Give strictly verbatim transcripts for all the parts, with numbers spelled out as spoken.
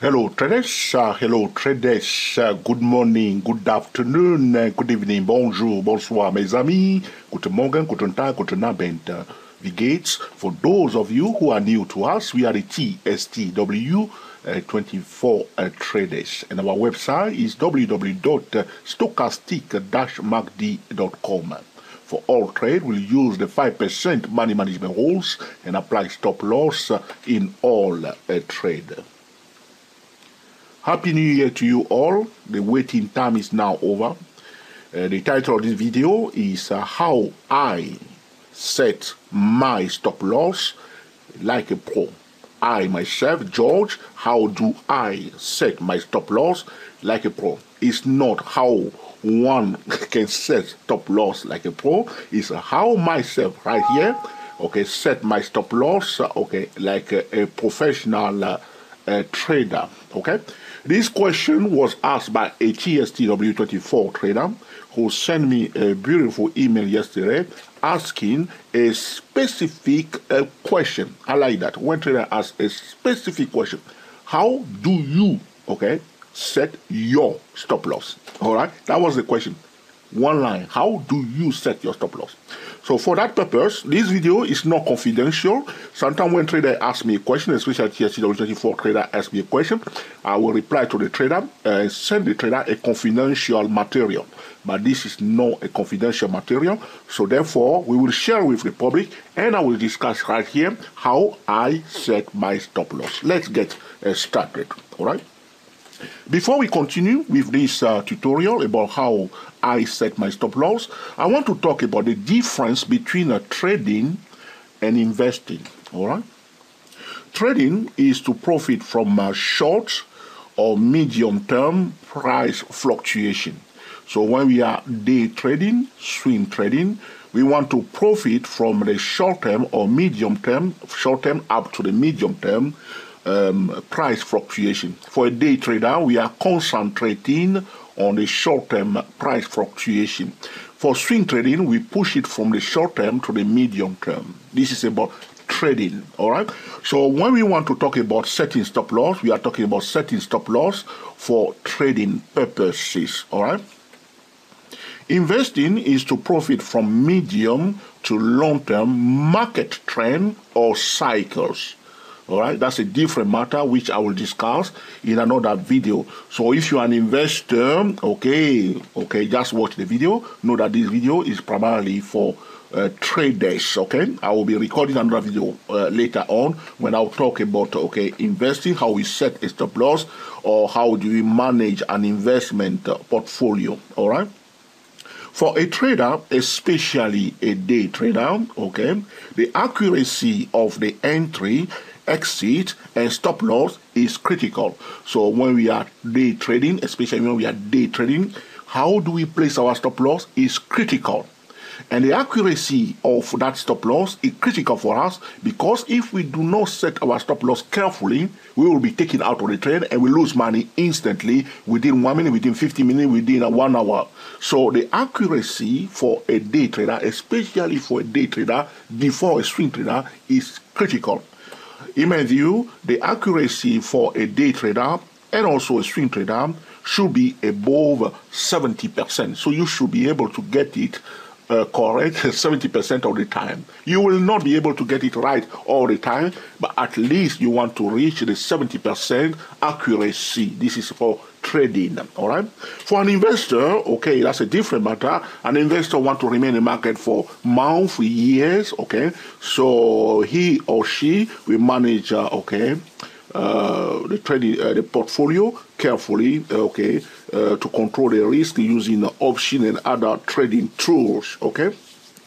Hello traders, uh, hello traders, uh, good morning, good afternoon, uh, good evening, bonjour, bonsoir mes amis, guten Morgen, guten Tag, guten Abend, uh, wie geht's? For those of you who are new to us, we are the T S T W uh, twenty-four uh, traders, and our website is w w w dot stochastic dash m a c d dot com. For all trade, we'll use the five percent money management rules and apply stop loss uh, in all uh, trade. Happy New Year to you all. The waiting time is now over. Uh, the title of this video is uh, How I Set My Stop Loss Like a Pro. I, myself, George, how do I set my stop loss like a pro? It's not how one can set stop loss like a pro. It's how myself right here, okay, set my stop loss, okay, like a, a professional uh, uh, trader, okay? This question was asked by a T S T W twenty-four trader who sent me a beautiful email yesterday asking a specific uh, question. I like that. When trader asks a specific question, how do you, okay, set your stop loss? All right, that was the question. One line, how do you set your stop loss? So for that purpose, this video is not confidential. Sometimes when trader asks me a question, especially T S T W twenty-four trader asks me a question, I will reply to the trader and send the trader a confidential material. But this is not a confidential material. So therefore, we will share with the public and I will discuss right here how I set my stop loss. Let's get uh, started, all right? Before we continue with this uh, tutorial about how I set my stop loss, I want to talk about the difference between uh, trading and investing, all right? Trading is to profit from uh, short or medium-term price fluctuation. So when we are day trading, swing trading, we want to profit from the short-term or medium-term, short-term up to the medium-term Um, price fluctuation. For a day trader, we are concentrating on the short-term price fluctuation. For swing trading, we push it from the short-term to the medium-term. This is about trading, all right? So when we want to talk about setting stop loss, we are talking about setting stop loss for trading purposes, all right? Investing is to profit from medium to long-term market trend or cycles. All right, that's a different matter which I will discuss in another video. So if you are an investor, okay, okay, just watch the video. Know that this video is primarily for uh, traders, okay? I will be recording another video uh, later on when I'll talk about, okay, investing, how we set a stop loss, or how do we manage an investment uh, portfolio, all right? For a trader, especially a day trader, okay, the accuracy of the entry, exit, and stop loss is critical. So when we are day trading, especially when we are day trading, how do we place our stop loss is critical. And the accuracy of that stop loss is critical for us because if we do not set our stop loss carefully, we will be taken out of the trade and we lose money instantly within one minute, within fifty minutes, within a one hour. So the accuracy for a day trader, especially for a day trader before a swing trader, is critical. In my view, the accuracy for a day trader and also a swing trader should be above seventy percent. So you should be able to get it uh, correct seventy percent of the time. You will not be able to get it right all the time, but at least you want to reach the seventy percent accuracy. This is for trading, all right? For an investor, okay, that's a different matter. An investor wants to remain in the market for months, years, okay? So he or she will manage, uh, okay, uh, the trading, uh, the portfolio carefully, okay, uh, to control the risk using option and other trading tools, okay?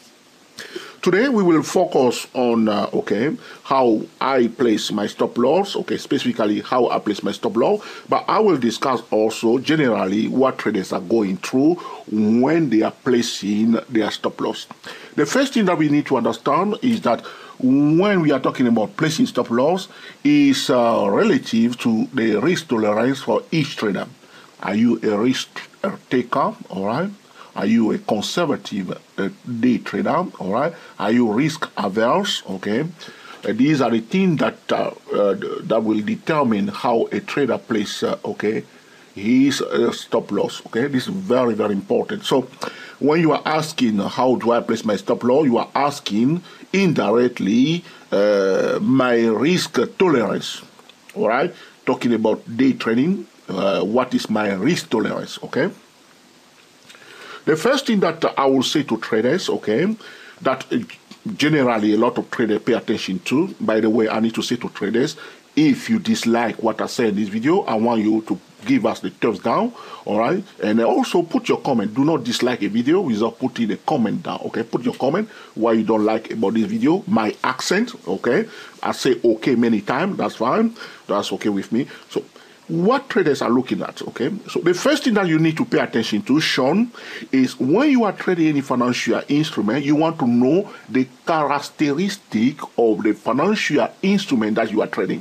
Today we will focus on, uh, okay, how I place my stop loss, okay, specifically how I place my stop loss, but I will discuss also generally what traders are going through when they are placing their stop loss. The first thing that we need to understand is that when we are talking about placing stop loss is uh, relative to the risk tolerance for each trader. Are you a risk taker, all right? Are you a conservative uh, day trader, all right? Are you risk averse, okay? Uh, these are the things that uh, uh, that will determine how a trader plays, uh, okay, his uh, stop loss. Okay, this is very, very important. So when you are asking how do I place my stop loss, you are asking indirectly uh, my risk tolerance. All right, talking about day trading, uh, what is my risk tolerance? Okay. The first thing that I will say to traders, okay, that generally a lot of traders pay attention to. By the way, I need to say to traders, if you dislike what I say in this video, I want you to give us the thumbs down, all right? And also put your comment. Do not dislike a video without putting a comment down, okay? Put your comment why you don't like about this video. My accent, okay? I say okay many times, that's fine. That's okay with me. So what traders are looking at, okay? So the first thing that you need to pay attention to, Sean, is when you are trading any financial instrument, you want to know the characteristic of the financial instrument that you are trading.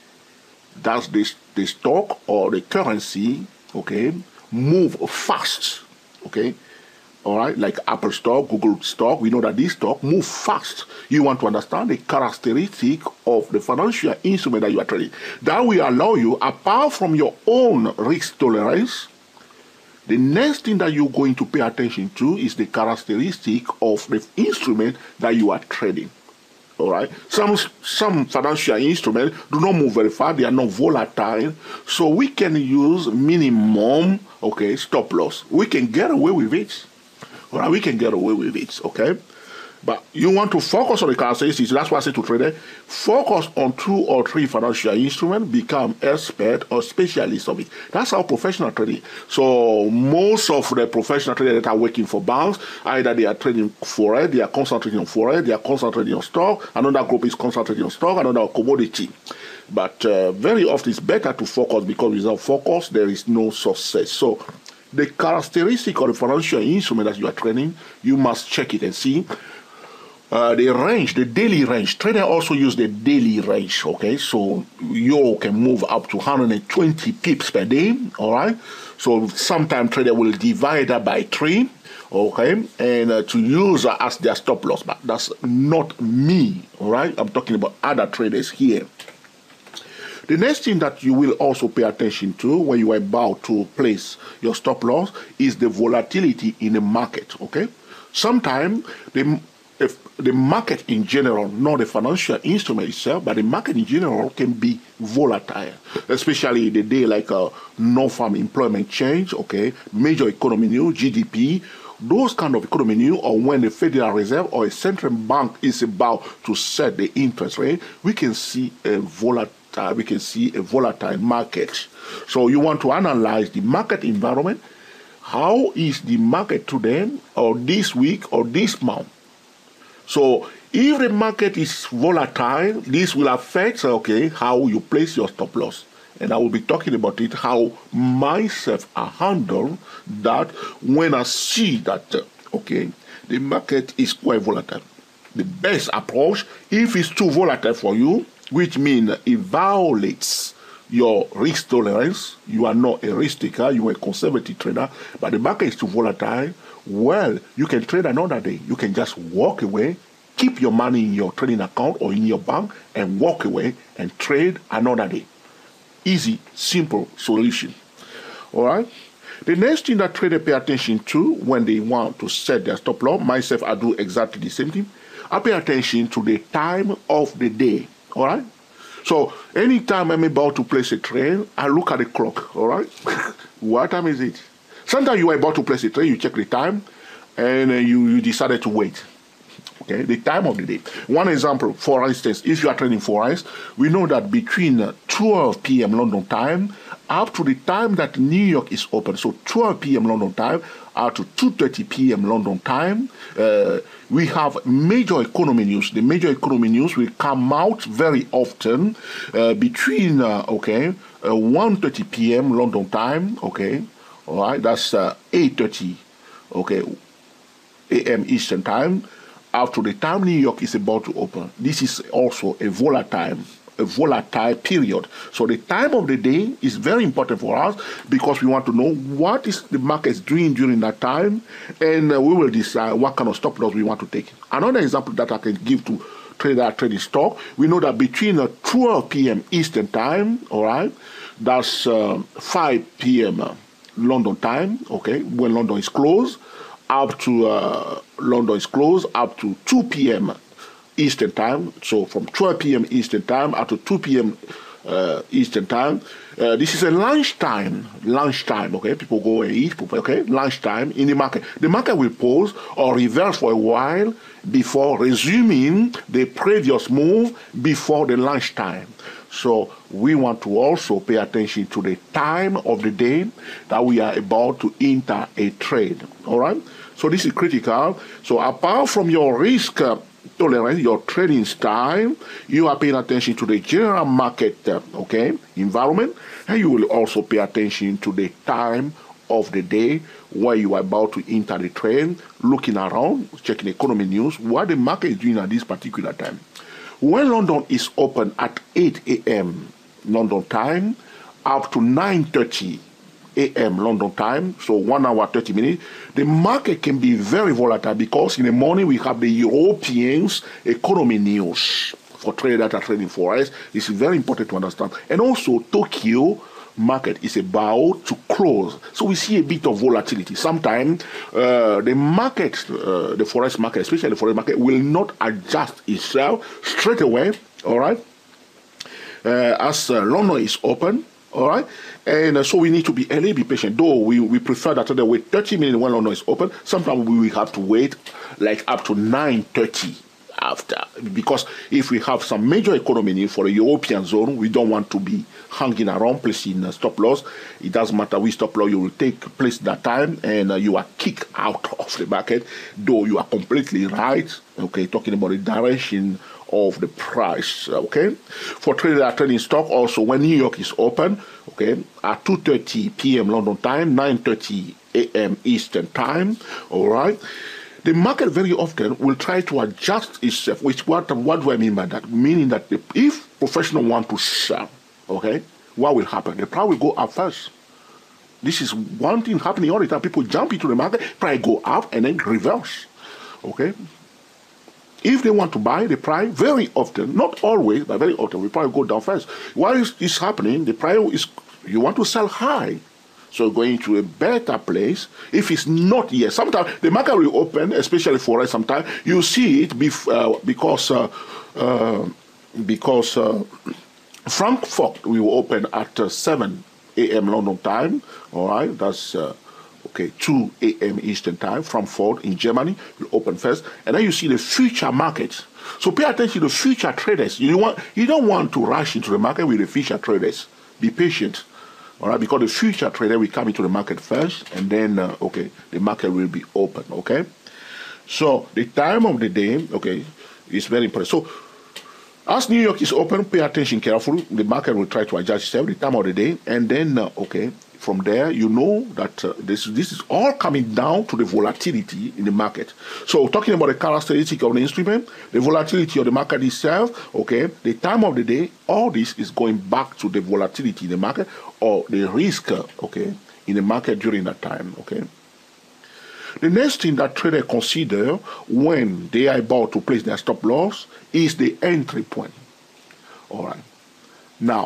That's the, the stock or the currency, okay, move fast, okay? All right, like Apple stock, Google stock, we know that this stock move fast. You want to understand the characteristic of the financial instrument that you are trading. That will allow you, apart from your own risk tolerance, the next thing that you're going to pay attention to is the characteristic of the instrument that you are trading. All right, some some financial instruments do not move very fast, they are not volatile, so we can use minimum, okay, stop loss. We can get away with it. All right, we can get away with it, okay? But you want to focus on the characteristics. That's why I say to traders, focus on two or three financial instruments, become expert or specialist of it. That's how professional trading. So most of the professional traders that are working for banks, either they are trading Forex, they are concentrating on Forex, they are concentrating on stock, another group is concentrating on stock, another commodity. But uh, very often it's better to focus, because without focus, there is no success. So the characteristic of the financial instrument that you are trading, you must check it and see. Uh, the range, the daily range, traders also use the daily range, okay? So you can move up to one hundred twenty pips per day, all right? So sometimes trader will divide that by three, okay? And uh, to use uh, as their stop loss, but that's not me, all right? I'm talking about other traders here. The next thing that you will also pay attention to when you are about to place your stop loss is the volatility in the market, okay? Sometimes the, if the market in general, not the financial instrument itself, but the market in general can be volatile, especially the day like a non-farm employment change, okay? Major economy news, G D P, those kind of economy news, or when the Federal Reserve or a central bank is about to set the interest rate, we can see a volatile Uh, we can see a volatile market. So you want to analyze the market environment. How is the market today, or this week, or this month? So if the market is volatile, this will affect, okay, how you place your stop loss. And I will be talking about it, how myself I handle that when I see that, uh, okay, the market is quite volatile. The best approach, if it's too volatile for you, which means it violates your risk tolerance, you are not a risk taker, you are a conservative trader, but the market is too volatile, well, you can trade another day. You can just walk away, keep your money in your trading account or in your bank, and walk away and trade another day. Easy, simple solution. All right? The next thing that traders pay attention to when they want to set their stop loss, myself, I do exactly the same thing. I pay attention to the time of the day. All right? So anytime I'm about to place a trade, I look at the clock. All right? What time is it? Sometimes you are about to place a trade, you check the time, and uh, you, you decided to wait. Okay, the time of the day. One example, for instance, if you are trading Forex, we know that between twelve p m London time up to the time that New York is open, so twelve p m London time up to two thirty p m London time, uh, we have major economy news. The major economy news will come out very often uh, between, uh, okay, uh, one thirty p m London time, okay, all right, that's uh, eight thirty, okay, a m Eastern time, up to the time New York is about to open. This is also a volatile, a volatile period. So the time of the day is very important for us because we want to know what is the market doing during that time, and uh, we will decide what kind of stop loss we want to take. Another example that I can give to traders that are trading stock, we know that between uh, twelve p m Eastern time, all right, that's uh, five p m Uh, London time, okay, when London is closed, up to uh, London is closed up to two p m Eastern time. So from twelve p m Eastern time up to two p m Uh, Eastern time. Uh, this is a lunchtime. Lunchtime, okay? People go and eat, okay? Lunchtime in the market. The market will pause or reverse for a while before resuming the previous move before the lunchtime. So we want to also pay attention to the time of the day that we are about to enter a trade, all right? So this is critical. So apart from your risk uh, tolerance, your trading style, you are paying attention to the general market, uh, okay, environment, and you will also pay attention to the time of the day where you are about to enter the trade, looking around, checking economy news, what the market is doing at this particular time. When London is open at eight a m London time, up to nine thirty a m London time, so one hour, thirty minutes, the market can be very volatile because in the morning we have the Europeans economy news for traders that are trading Forex. This is very important to understand. And also Tokyo market is about to close. So we see a bit of volatility. Sometimes uh, the market, uh, the Forex market, especially the Forex market, will not adjust itself straight away, all right, uh, as uh, London is open. All right, and uh, so we need to be early, be patient. Though we, we prefer that they wait thirty minutes when London is open. Sometimes we will have to wait like up to nine thirty after, because if we have some major economy news for the European zone, we don't want to be hanging around placing a stop loss. It doesn't matter which stop loss you will take place that time, and uh, you are kicked out of the market. Though you are completely right. Okay, talking about the direction of the price, okay? For traders that are trading stock, also when New York is open, okay, at two thirty p m London time, nine thirty a m Eastern time, all right? The market very often will try to adjust itself, which what, what do I mean by that? Meaning that the, if professionals want to sell, okay, what will happen? The price will go up first. This is one thing happening all the time. People jump into the market, price go up and then reverse, okay? If they want to buy, the price very often, not always, but very often, will probably go down first. While it's, it's happening, the price is, you want to sell high. So going to a better place, if it's not yet, sometimes the market will open, especially for us sometimes, you see it bef uh, because, uh, uh, because uh, Frankfurt will open at uh, seven a m London time, all right, that's uh, okay, two a m Eastern time. Frankfurt in Germany will open first, and then you see the future markets. So pay attention to future traders. You want you don't want to rush into the market with the future traders. Be patient, all right, because the future trader will come into the market first, and then uh, okay, the market will be open. Okay, so the time of the day, okay, is very important. So as New York is open, pay attention carefully. The market will try to adjust itself the time of the day, and then uh, okay. From there, you know that uh, this, this is all coming down to the volatility in the market. So talking about the characteristic of the instrument, the volatility of the market itself, okay, the time of the day, all this is going back to the volatility in the market or the risk, uh, okay, in the market during that time, okay. The next thing that traders consider when they are about to place their stop loss is the entry point, all right. Now,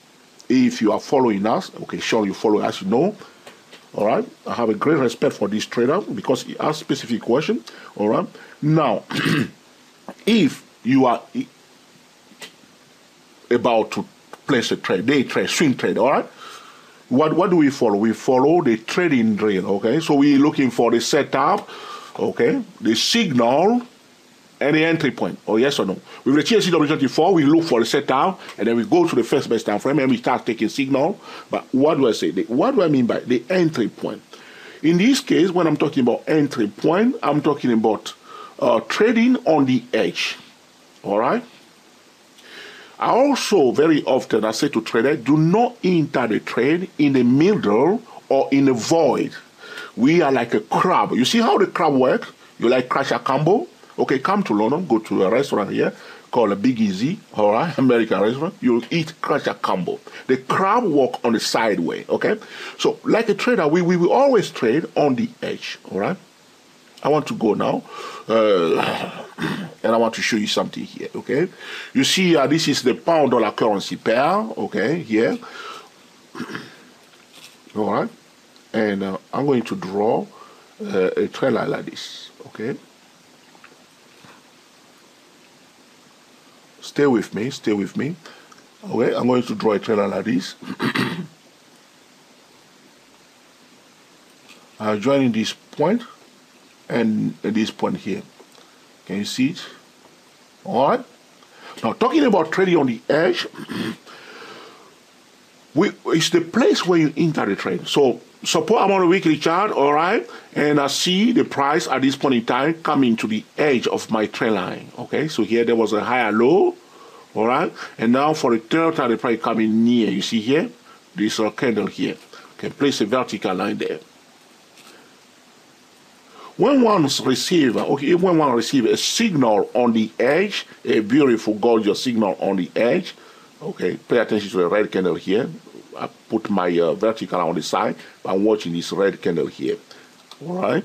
if you are following us, okay, sure you follow us, you know, all right. I have a great respect for this trader because he asked specific question, all right. Now, if you are about to place a trade, day trade, swing trade, all right, what, what do we follow? We follow the trading drill, okay. So we're looking for the setup, okay, the signal, and the entry point, or yes or no. With the T S C W twenty-four, we look for the setup, and then we go to the first best time frame, and we start taking signal. But what do I say? The, what do I mean by the entry point? In this case, when I'm talking about entry point, I'm talking about uh, trading on the edge, all right? I also, very often, I say to traders, do not enter the trade in the middle or in the void. We are like a crab. You see how the crab works? You like crash a combo? Okay, come to London, go to a restaurant here called a Big Easy, all right, American restaurant. You'll eat crash a combo. The crab walk on the sideway, okay? So, like a trader, we, we will always trade on the edge, all right? I want to go now uh, and I want to show you something here, okay? You see, uh, this is the pound dollar currency pair, okay, here. All right, and uh, I'm going to draw uh, a trend line like this, okay? Stay with me, stay with me. Okay, I'm going to draw a trend line like this. I'm joining this point and this point here. Can you see it? All right. Now, talking about trading on the edge, we, it's the place where you enter the trade. So, suppose I'm on a weekly chart, all right, and I see the price at this point in time coming to the edge of my trend line. Okay, so here there was a higher low, all right, and now for the third time, the price coming near. You see here, this uh, candle here. Okay, place a vertical line there. When one receive, okay, when one receive a signal on the edge, a beautiful gorgeous signal on the edge, okay, pay attention to the red candle here. I put my uh, vertical on the side. I'm watching this red candle here. All right.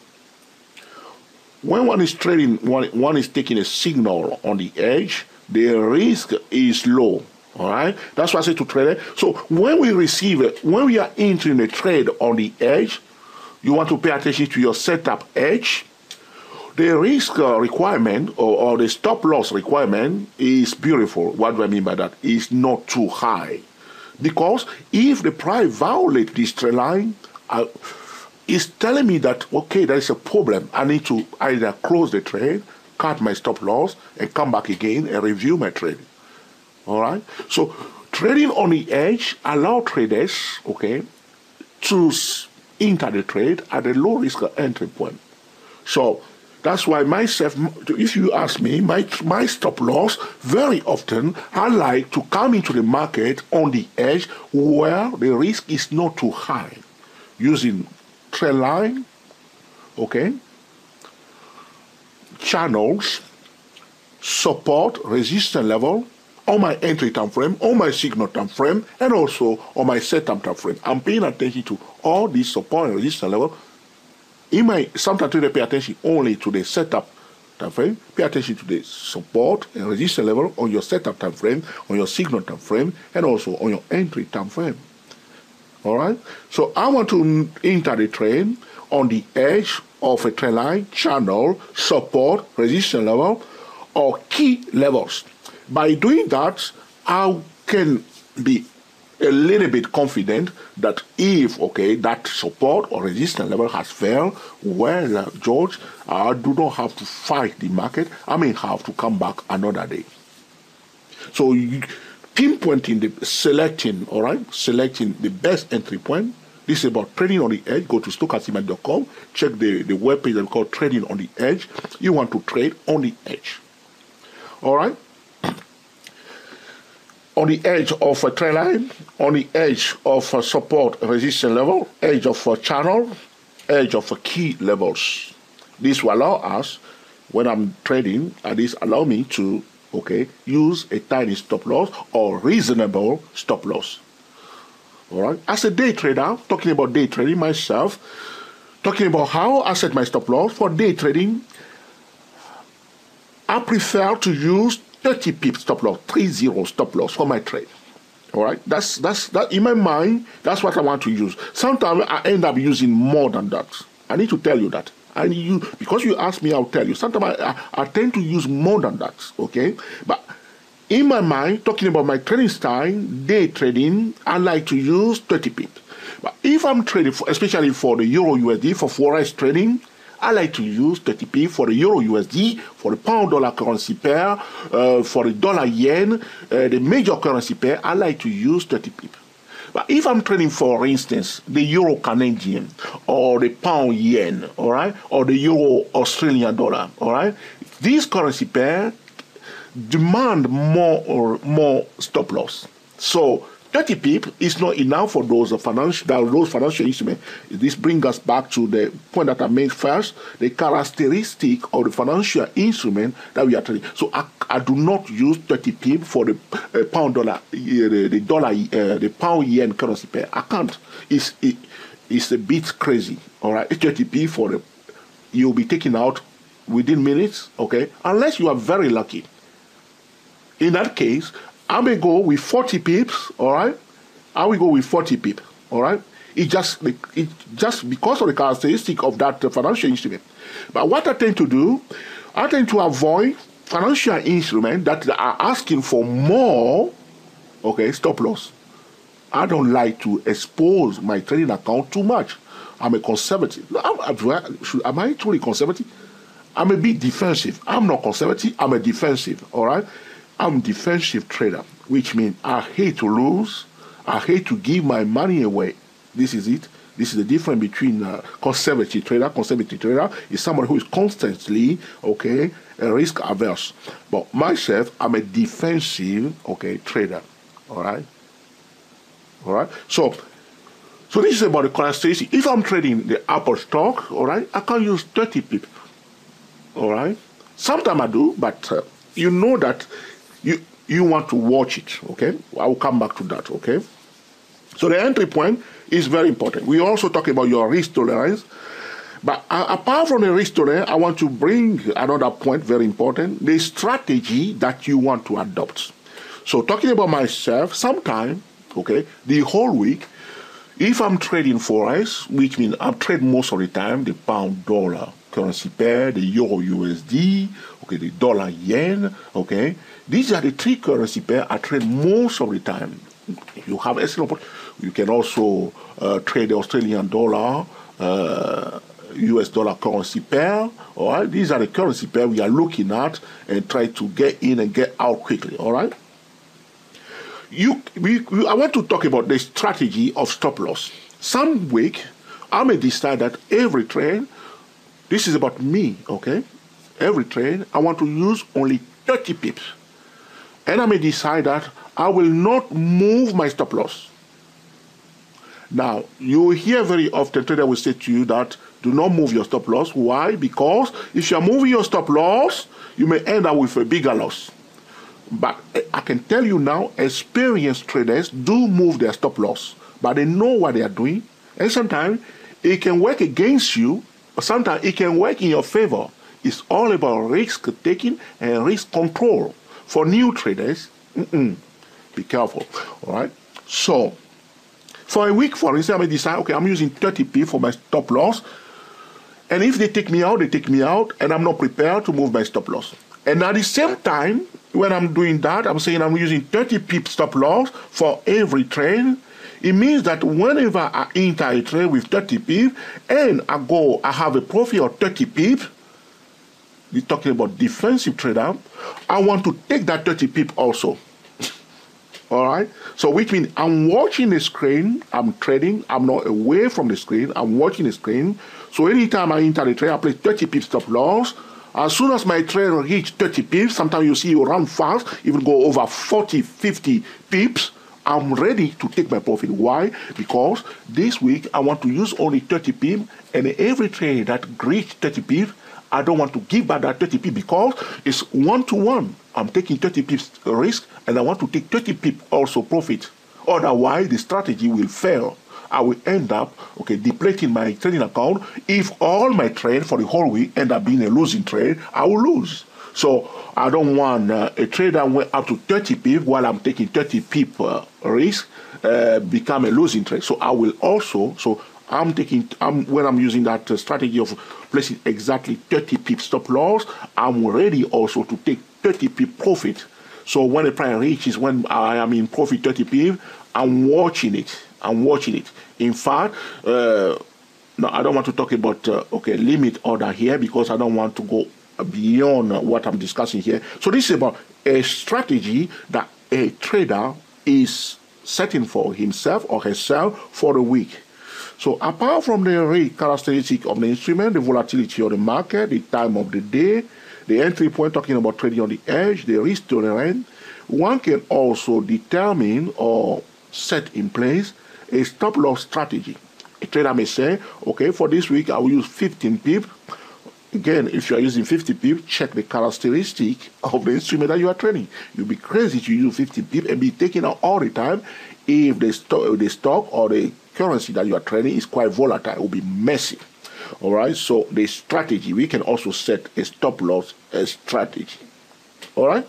When one is trading, one, one is taking a signal on the edge, the risk is low. All right. That's why I say to trader. So when we receive it, when we are entering a trade on the edge, you want to pay attention to your setup edge. The risk uh, requirement or, or the stop loss requirement is beautiful. What do I mean by that? It's not too high. Because if the price violates this trend line, uh, it's telling me that, okay, there is a problem. I need to either close the trade, cut my stop loss, and come back again and review my trade. All right? So trading on the edge allow traders, okay, to enter the trade at a low risk entry point. So that's why myself, if you ask me, my, my stop loss, very often I like to come into the market on the edge where the risk is not too high, using trend line, okay, channels, support, resistance level, on my entry time frame, on my signal time frame, and also on my setup time frame. I'm paying attention to all these support and resistance level. In my sometimes trader pay attention only to the setup time frame. Pay attention to the support and resistance level on your setup time frame, on your signal time frame, and also on your entry time frame. All right. So I want to enter the trade on the edge of a trend line, channel, support, resistance level, or key levels. By doing that, I can be a little bit confident that if, okay, that support or resistance level has failed, well, uh, George, I do not have to fight the market. I may have to come back another day. So you, pinpointing the selecting, all right, selecting the best entry point. This is about trading on the edge. Go to stochastic dot com. Check the, the webpage that we call Trading on the Edge. You want to trade on the edge. All right. On the edge of a trend line, on the edge of a support resistance level, edge of a channel, edge of a key levels. This will allow us, when I'm trading, and this allow me to, okay, use a tiny stop loss or reasonable stop loss. All right. As a day trader, talking about day trading myself, talking about how I set my stop loss for day trading, I prefer to use thirty pip stop loss, three zero stop loss for my trade. All right, that's that's that in my mind. That's what I want to use. Sometimes I end up using more than that. I need to tell you that. I need you because you ask me, I'll tell you. Sometimes I, I, I tend to use more than that. Okay, but in my mind, talking about my trading style, day trading, I like to use thirty pip. But if I'm trading, for, especially for the Euro U S D for Forex trading, I like to use thirty pip for the Euro U S D, for the pound dollar currency pair, uh, for the dollar yen, uh, the major currency pair, I like to use thirty pip. But if I'm trading, for instance, the Euro Canadian or the pound yen, all right, or the Euro Australian dollar, all right, these currency pair demand more or more stop loss. So thirty pip is not enough for those financial those financial instruments. This brings us back to the point that I made first, the characteristic of the financial instrument that we are trading. So I, I do not use thirty pip for the uh, pound dollar, uh, the, the dollar, uh, the pound yen currency pair. I can't. It's it, it's a bit crazy. All right, thirty pip for the you'll be taking out within minutes, okay, unless you are very lucky. In that case, I may go with forty pips, all right? I will go with forty pips, all right? It just, it just because of the characteristic of that financial instrument. But what I tend to do, I tend to avoid financial instruments that are asking for more, okay, stop loss. I don't like to expose my trading account too much. I'm a conservative. I'm, am I truly conservative? I'm a bit defensive. I'm not conservative. I'm a defensive, all right? I'm a defensive trader, which means I hate to lose. I hate to give my money away. This is it. This is the difference between uh, conservative trader. Conservative trader is someone who is constantly, okay, risk averse. But myself, I'm a defensive, okay, trader. All right. All right. So, so this is about the characteristic. If I'm trading the Apple stock, all right, I can use thirty pips. All right. Sometimes I do, but uh, you know that you you want to watch it. Okay. I will come back to that. Okay. So the entry point is very important. We also talk about your risk tolerance. But uh, apart from the risk tolerance, I want to bring another point, very important, the strategy that you want to adopt. So talking about myself, sometime, okay, the whole week, if I'm trading Forex, which means I'm trading most of the time, the pound dollar currency pair, the euro U S D, okay, the dollar yen, okay, these are the three currency pair I trade most of the time. You have excellent. You can also uh, trade the Australian dollar, uh, U S dollar currency pair. All right, these are the currency pair we are looking at and try to get in and get out quickly. All right. You, we, we, I want to talk about the strategy of stop loss. Some week, I may decide that every trade, this is about me, okay? Every trade, I want to use only thirty pips. And I may decide that I will not move my stop loss. Now, you hear very often trader will say to you that do not move your stop loss. Why? Because if you are moving your stop loss, you may end up with a bigger loss. But I can tell you now, experienced traders do move their stop loss, but they know what they are doing. And sometimes it can work against you, but sometimes it can work in your favor. It's all about risk taking and risk control. For new traders, mm-mm, be careful, all right? So, for a week, for instance, I may decide, okay, I'm using thirty pips for my stop loss. And if they take me out, they take me out, and I'm not prepared to move my stop loss. And at the same time, when I'm doing that, I'm saying I'm using thirty pip stop loss for every trade. It means that whenever I enter a trade with thirty pips, and I go, I have a profit of thirty pips, we're talking about defensive trader, I want to take that thirty pips also. All right, so which means I'm watching the screen, I'm trading, I'm not away from the screen, I'm watching the screen. So anytime I enter the trade, I play thirty pips stop loss. As soon as my trade reach thirty pips, sometimes you see you run fast, even go over forty, fifty pips, I'm ready to take my profit. Why? Because this week I want to use only thirty pips, and every trade that reach thirty pips, I don't want to give back that thirty pips because it's one to one. I'm taking thirty pips risk, and I want to take thirty pips also profit. Otherwise, the strategy will fail. I will end up, okay, depleting my trading account. If all my trade for the whole week end up being a losing trade, I will lose. So I don't want uh, a trade that went up to thirty pips while I'm taking thirty pip uh, risk uh, become a losing trade. So I will also, so I'm taking, I'm, when I'm using that uh, strategy of placing exactly thirty pip stop loss, I'm ready also to take thirty pip profit. So when the price reaches, when I am in profit thirty pip, I'm watching it. I'm watching it. In fact, uh, no, I don't want to talk about uh, okay limit order here because I don't want to go beyond uh, what I'm discussing here. So this is about a strategy that a trader is setting for himself or herself for the week. So apart from the characteristic of the instrument, the volatility of the market, the time of the day, the entry point, talking about trading on the edge, the risk tolerance, one can also determine or set in place a stop loss strategy. A trader may say, okay, for this week I will use fifteen pips. Again, if you are using fifty pips, check the characteristic of the instrument that you are trading. You'll be crazy to use fifty pips and be taken out all the time if the, sto the stock or the currency that you are trading is quite volatile. It will be messy. All right, so the strategy, we can also set a stop loss a strategy. All right.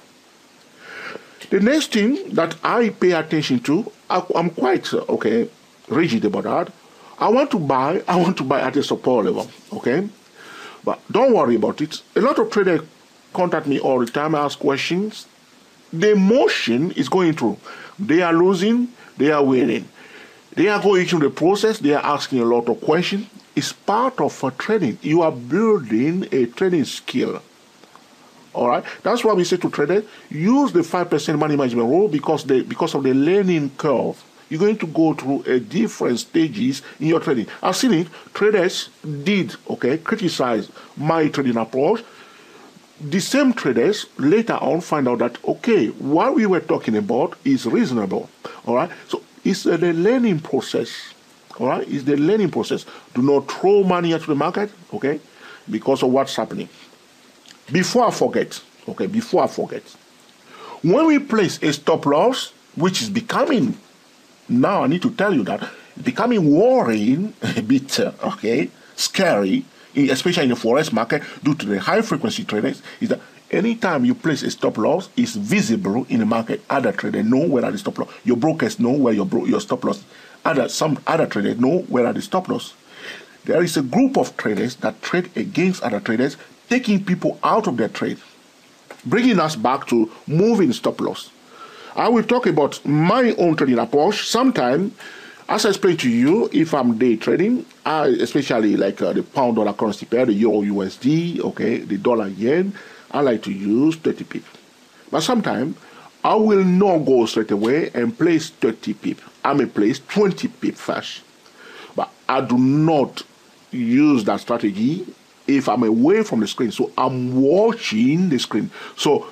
The next thing that I pay attention to, I, I'm quite uh, okay rigid about that. I want to buy. I want to buy at a support level. Okay, but don't worry about it. A lot of traders contact me all the time, ask questions. The emotion is going through. They are losing. They are winning. They are going through the process. They are asking a lot of questions. It's part of uh, trading. You are building a trading skill. All right. That's why we say to traders, use the five percent money management rule because they because of the learning curve. You're going to go through a different stages in your trading. I've seen it. Traders did okay criticize my trading approach. The same traders later on find out that okay, what we were talking about is reasonable. All right. So it's a learning process. All right. It's the learning process. Do not throw money into the market. Okay, because of what's happening. Before I forget, okay, before I forget, when we place a stop loss, which is becoming, now I need to tell you that, becoming worrying, a bit, uh, okay, scary, especially in the Forex market, due to the high frequency traders, is that anytime you place a stop loss, it's visible in the market. Other traders know where are the stop loss. Your brokers know where your, bro your stop loss. Other, some other traders know where are the stop loss. There is a group of traders that trade against other traders, taking people out of their trade, bringing us back to moving stop loss. I will talk about my own trading approach. Sometimes, as I explained to you, if I'm day trading, I, especially like uh, the pound dollar currency pair, the euro U S D, okay, the dollar yen, I like to use thirty pips. But sometimes I will not go straight away and place thirty pips. I may place twenty pips first. But I do not use that strategy if I'm away from the screen. So I'm watching the screen. So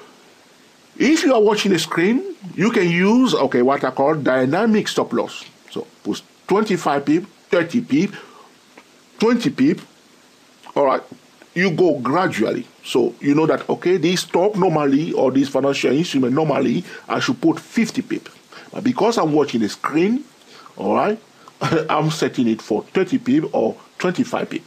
if you are watching the screen, you can use, okay, what I call dynamic stop loss. So put twenty-five pips, thirty pips, twenty pips. All right. You go gradually. So you know that, okay, this stock normally, or this financial instrument normally, I should put fifty pips. But because I'm watching the screen, all right, I'm setting it for thirty pips or twenty-five pips.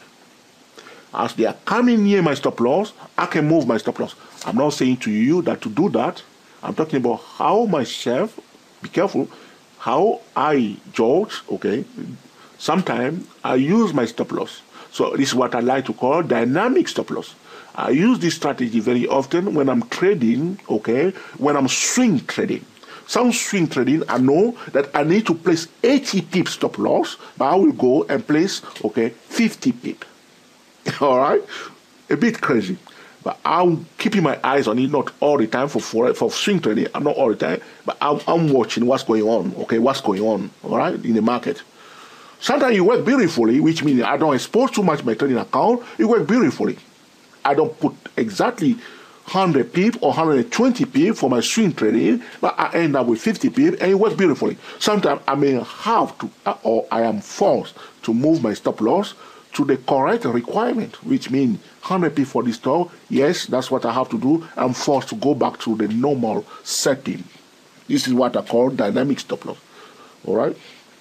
As they are coming near my stop loss, I can move my stop loss. I'm not saying to you that to do that. I'm talking about how myself, be careful, how I judge, okay. Sometimes I use my stop loss. So this is what I like to call dynamic stop loss. I use this strategy very often when I'm trading, okay, when I'm swing trading. Some swing trading, I know that I need to place eighty pips stop loss, but I will go and place, okay, fifty pips. All right, a bit crazy, but I'm keeping my eyes on it, not all the time for for, for swing trading. I'm not all the time, but I'm, I'm watching what's going on. Okay, what's going on? All right, in the market. Sometimes you work beautifully, which means I don't expose too much my trading account. It works beautifully. I don't put exactly one hundred pips or one hundred twenty pips for my swing trading, but I end up with fifty pips, and it works beautifully. Sometimes I may have to, or I am forced to move my stop loss to the correct requirement, which means one hundred pips for this stock. Yes, that's what I have to do. I'm forced to go back to the normal setting. This is what I call dynamic stop loss. All right.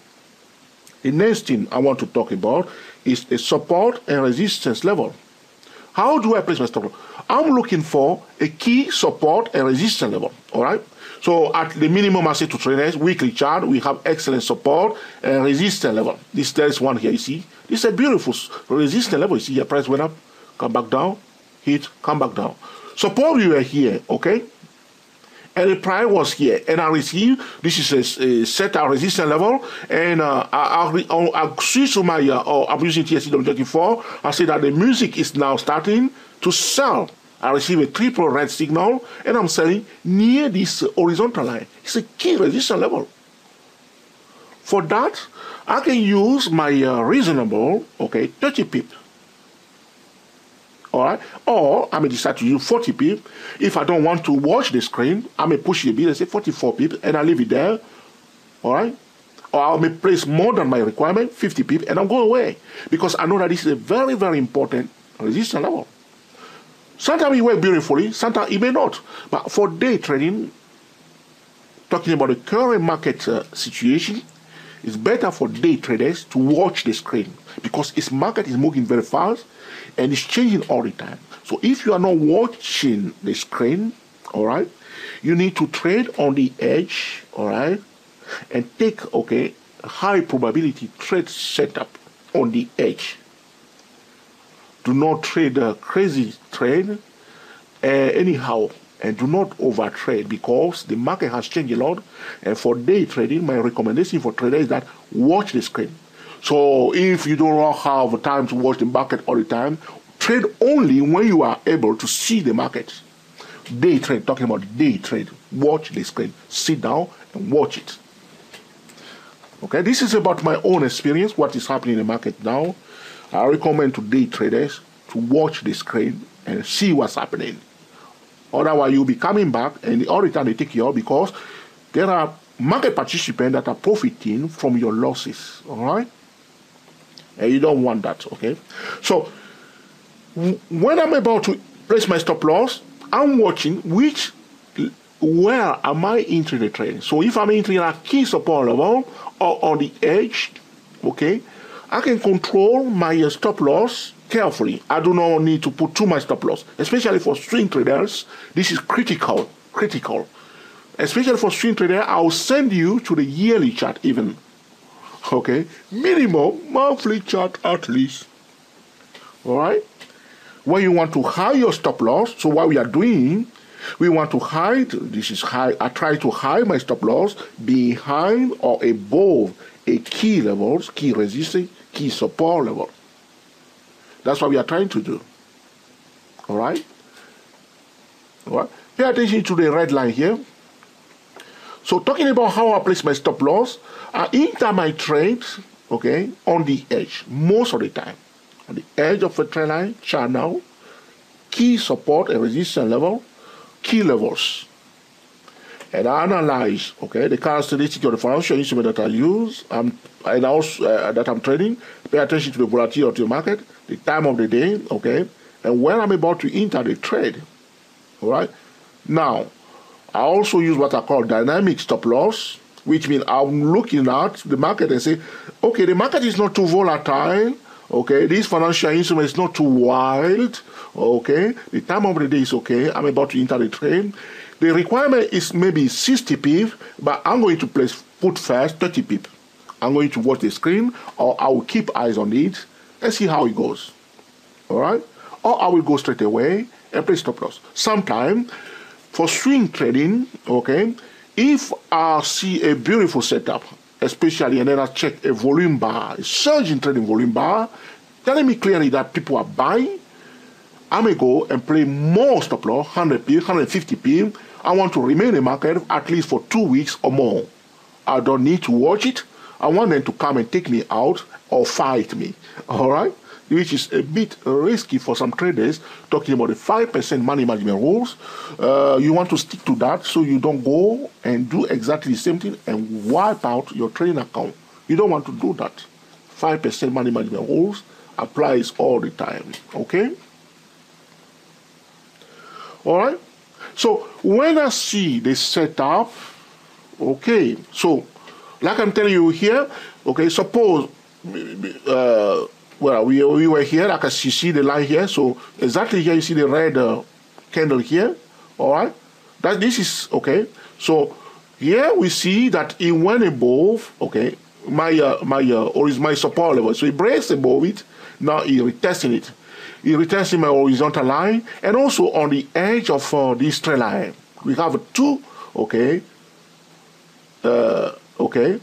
The next thing I want to talk about is the support and resistance level. How do I place my stop loss? I'm looking for a key support and resistance level. All right. So at the minimum, I say to traders, weekly chart, we have excellent support and resistance level. This there's one here, you see. This is a beautiful resistance level. You see your price went up, come back down, hit, come back down. Suppose we were here, okay? And the price was here, and I received, this is a, a set our resistance level, and uh, I, I, I switch to my, uh, oh, I'm using T S C W thirty-four, I see that the music is now starting to sell. I receive a triple red signal, and I'm selling near this horizontal line. It's a key resistance level. For that, I can use my uh, reasonable, okay, thirty pips. All right, or I may decide to use forty pips. If I don't want to watch the screen, I may push it a bit and say forty-four pips, and I leave it there. All right, or I may place more than my requirement, fifty pips, and I'm going away because I know that this is a very, very important resistance level. Sometimes it works beautifully, sometimes it may not. But for day trading, talking about the current market uh, situation, it's better for day traders to watch the screen because its market is moving very fast and it's changing all the time. So if you are not watching the screen, all right, you need to trade on the edge, all right, and take, okay, high probability trade setup on the edge. Do not trade a crazy trade uh, anyhow, and do not overtrade because the market has changed a lot. And for day trading, my recommendation for traders is that watch the screen. So if you don't have time to watch the market all the time, trade only when you are able to see the market. Day trade, talking about day trade, watch the screen, sit down and watch it. Okay, this is about my own experience, what is happening in the market now. I recommend to day traders to watch the screen and see what's happening. Otherwise, you'll be coming back and all the time they take you out because there are market participants that are profiting from your losses, all right? And you don't want that, okay? So, when I'm about to place my stop loss, I'm watching which, where am I entering the trade? So if I'm entering a key support level or on the edge, okay, I can control my stop loss carefully. I do not need to put too much stop loss, especially for swing traders. This is critical, critical. Especially for swing traders, I'll send you to the yearly chart even, okay, minimum monthly chart at least, all right? When you want to hide your stop loss, so what we are doing, we want to hide, this is high, I try to hide my stop loss behind or above a key levels, key resistance, key support level. That's what we are trying to do. All right? All right? Pay attention to the red line here. So talking about how I place my stop loss, I enter my trades, okay, on the edge most of the time. On the edge of a trend line, channel, key support and resistance level, key levels. And I analyze, okay, the characteristics of the financial instrument that I use, um, and also uh, that I'm trading. Pay attention to the volatility of the market, the time of the day, okay, and when I'm about to enter the trade. All right. Now, I also use what I call dynamic stop loss, which means I'm looking at the market and say, okay, the market is not too volatile. Okay, this financial instrument is not too wild. Okay, the time of the day is okay. I'm about to enter the trade. The requirement is maybe sixty pips, but I'm going to place put first thirty pips. I'm going to watch the screen, or I will keep eyes on it and see how it goes. All right, or I will go straight away and place stop loss. Sometimes for swing trading, okay, if I see a beautiful setup, especially, and then I check a volume bar, a surge in trading volume bar, telling me clearly that people are buying, I may go and play more stop loss, one hundred pips, one hundred fifty pips. I want to remain in the market at least for two weeks or more. I don't need to watch it. I want them to come and take me out or fight me, all right? Which is a bit risky for some traders, talking about the five percent money management rules. Uh, you want to stick to that so you don't go and do exactly the same thing and wipe out your trading account. You don't want to do that. five percent money management rules applies all the time, okay? All right? So when I see the setup, okay, so like I'm telling you here, okay, suppose, uh, well, we, we were here, like I see, see the line here, so exactly here you see the red uh, candle here, all right? That, this is, okay, so here we see that it went above, okay, my, uh, my, uh, or is my support level, so it breaks above it, now it's retesting it. It retesting my horizontal line, and also on the edge of uh, this trend line, we have two, okay, uh, okay,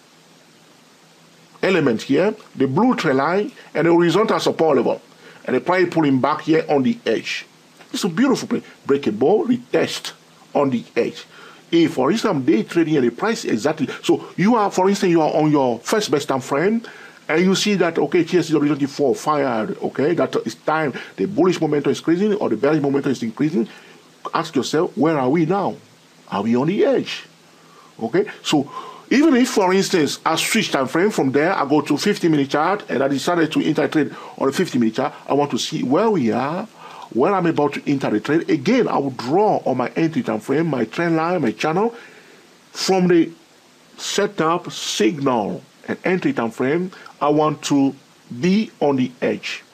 element here, the blue trend line and the horizontal support level, and the price pulling back here on the edge. It's a beautiful play. Break a ball, retest on the edge. If, for instance, I'm day trading and the price exactly, so you are, for instance, you are on your first best time frame, and you see that, okay, T S is horizontal four fired, okay, that is time, the bullish momentum is increasing or the bearish momentum is increasing. Ask yourself, where are we now? Are we on the edge? Okay, so even if, for instance, I switch time frame from there, I go to fifty minute chart and I decided to enter trade on the fifty minute chart, I want to see where we are, where I'm about to enter the trade. Again, I will draw on my entry time frame, my trend line, my channel from the setup signal. an entry time frame, I want to be on the edge.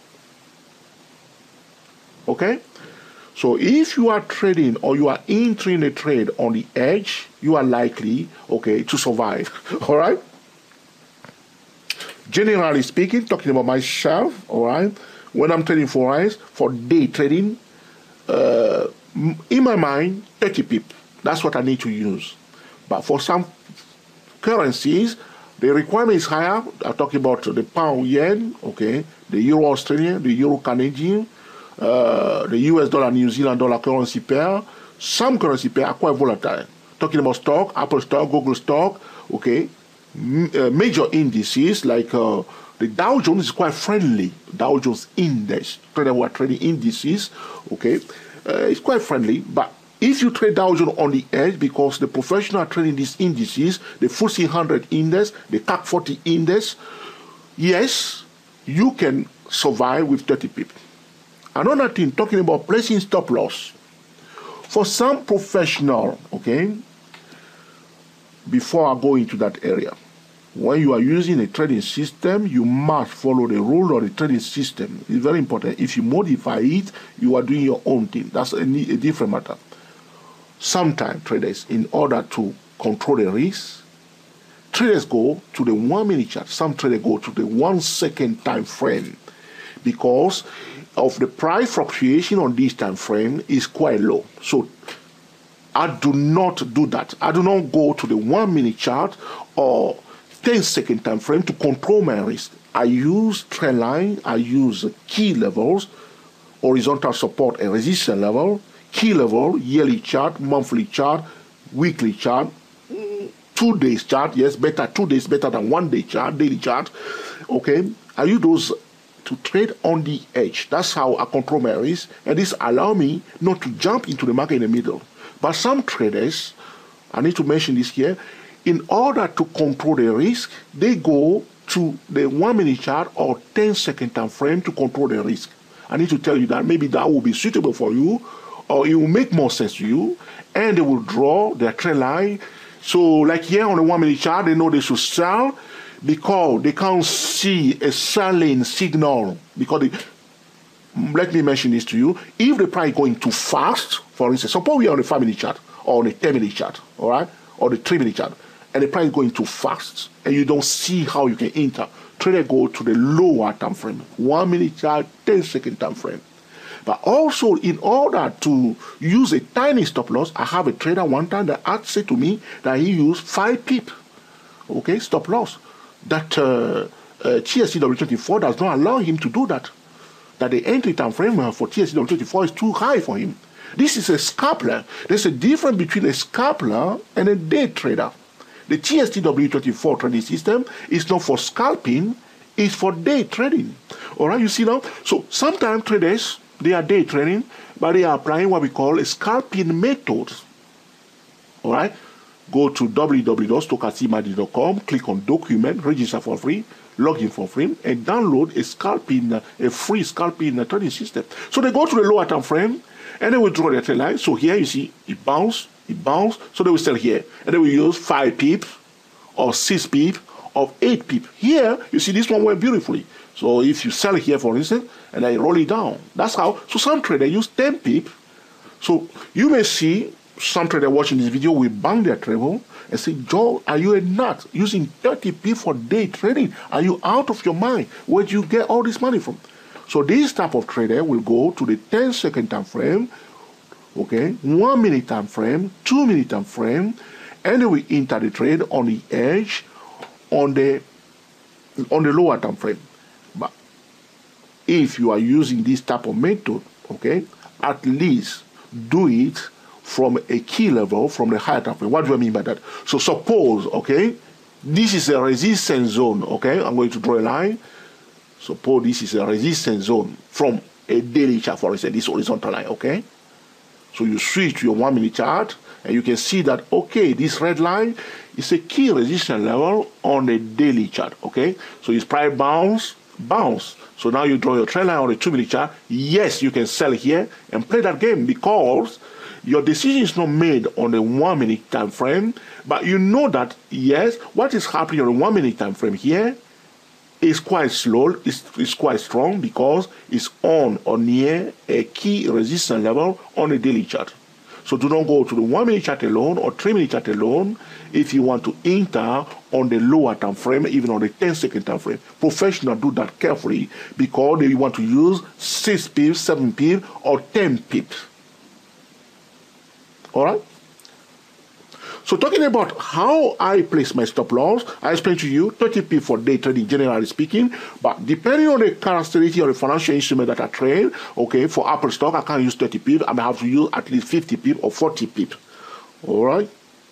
Okay? So if you are trading or you are entering a trade on the edge, you are likely, okay, to survive. All right? Generally speaking, talking about myself, all right, when I'm trading Forex, for day trading, uh, in my mind, thirty pip. That's what I need to use. But for some currencies, the requirement is higher. I'm talking about the pound yen, okay, the euro Australian, the euro Canadian, uh, the U S dollar, New Zealand dollar currency pair. Some currency pair are quite volatile. Talking about stock, Apple stock, Google stock, okay. M uh, major indices like uh, the Dow Jones is quite friendly. Dow Jones index, trader who are trading indices, okay, uh, it's quite friendly. But if you trade Dow Jones on the edge, because the professional are trading these indices, the F T S E one hundred index, the C A C forty index, yes, you can survive with thirty pip. Another thing, talking about placing stop loss. For some professional, okay, before I go into that area, when you are using a trading system, you must follow the rule of the trading system. It's very important. If you modify it, you are doing your own thing. That's a, a different matter. Sometimes traders, in order to control the risk, traders go to the one minute chart. Some traders go to the one second time frame because of the price fluctuation on this time frame is quite low. So I do not do that. I do not go to the one minute chart or ten second time frame to control my risk. I use trend line, I use key levels, horizontal support and resistance level, key level, yearly chart, monthly chart, weekly chart, two days chart, yes, better two days better than one day chart, daily chart. Okay, I use those to trade on the edge. That's how I control my risk, and this allows me not to jump into the market in the middle. But some traders, I need to mention this here, in order to control the risk, they go to the one minute chart or ten second time frame to control the risk. I need to tell you that maybe that will be suitable for you, or it will make more sense to you, and they will draw their trend line. So like here on the one minute chart, they know they should sell because they can't see a selling signal. Because they, let me mention this to you, if the price is going too fast, for instance, suppose we are on the five minute chart or on the ten minute chart, all right, or the three minute chart, and the price is going too fast, and you don't see how you can enter, trader go to the lower time frame, one minute chart, ten second time frame. But also, in order to use a tiny stop loss, I have a trader one time that had said to me that he used five pip, okay, stop loss. That uh, uh, T S C W twenty-four does not allow him to do that. That the entry time frame for T S C W twenty-four is too high for him. This is a scalper. There's a difference between a scalper and a day trader. The T S C W twenty-four trading system is not for scalping, it's for day trading. All right, you see now? So sometimes traders, they are day trading, but they are applying what we call a scalping method. All right? Go to w w w dot stochastic market dot com, click on document, register for free, log in for free, and download a scalping, a free scalping trading system. So they go to the lower time frame, and they will draw their trend line. So here you see it bounce, it bounce, so they will sell here. And they will use five pip, or six pip, or eight pip. Here, you see this one went beautifully. So if you sell here, for instance, and I roll it down, that's how. So some traders use ten pip. So you may see some trader watching this video will bang their treble and say, Joe, are you a nut using thirty pip for day trading? Are you out of your mind? Where do you get all this money from? So this type of trader will go to the ten second time frame, okay, one minute time frame, two minute time frame, and they will enter the trade on the edge on the on the lower time frame. But if you are using this type of method, okay, at least do it from a key level, from the higher time frame. What do I mean by that? So suppose, okay, this is a resistance zone, okay, I'm going to draw a line. Suppose this is a resistance zone from a daily chart, for instance, this horizontal line, okay? So you switch to your one minute chart, and you can see that, okay, this red line is a key resistance level on the daily chart, okay? So it's price bounce, bounce. So now you draw your trend line on the two minute chart. Yes, you can sell here and play that game because your decision is not made on a one minute time frame, but you know that, yes, what is happening on a one minute time frame here is quite slow, it's, it's quite strong because it's on or near a key resistance level on a daily chart. So do not go to the one minute chart alone or three minute chart alone if you want to enter on the lower time frame, even on the ten second time frame. Professionals do that carefully because they want to use six pips, seven pips, or ten pips. All right? So talking about how I place my stop loss, I explained to you thirty pips for day trading, generally speaking, but depending on the characteristic of the financial instrument that I trade, okay, for Apple stock, I can't use thirty pips, I may have to use at least fifty pips or forty pips. All right?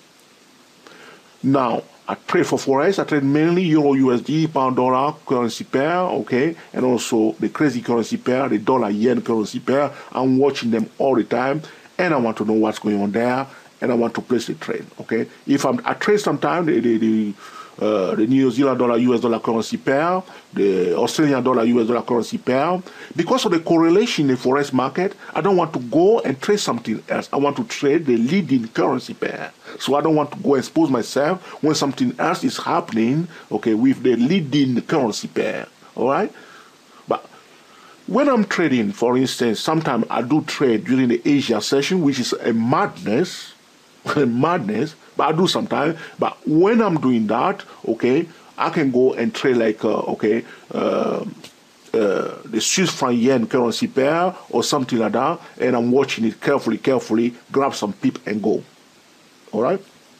Now, I trade for Forex, I trade mainly Euro U S D, pound dollar currency pair, okay, and also the crazy currency pair, the dollar yen currency pair. I'm watching them all the time, and I want to know what's going on there, and I want to place the trade, okay? If I'm, I trade sometime the, the, the, uh, the New Zealand dollar U S dollar currency pair, the Australian dollar U S dollar currency pair, because of the correlation in the Forex market, I don't want to go and trade something else. I want to trade the leading currency pair. So I don't want to go expose myself when something else is happening, okay, with the leading currency pair, all right? But when I'm trading, for instance, sometimes I do trade during the Asia session, which is a madness, madness, but I do sometimes. But when I'm doing that, okay, I can go and trade like, uh, okay, uh, uh, the Swiss franc yen currency pair or something like that, and I'm watching it carefully, carefully, grab some pip and go. All right.